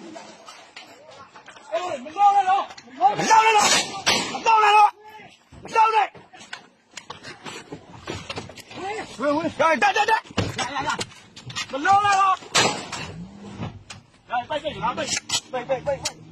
哎，你捞来了，捞来了，捞来了，捞来！喂，哎，带，来，我捞来了！来，背，拿背。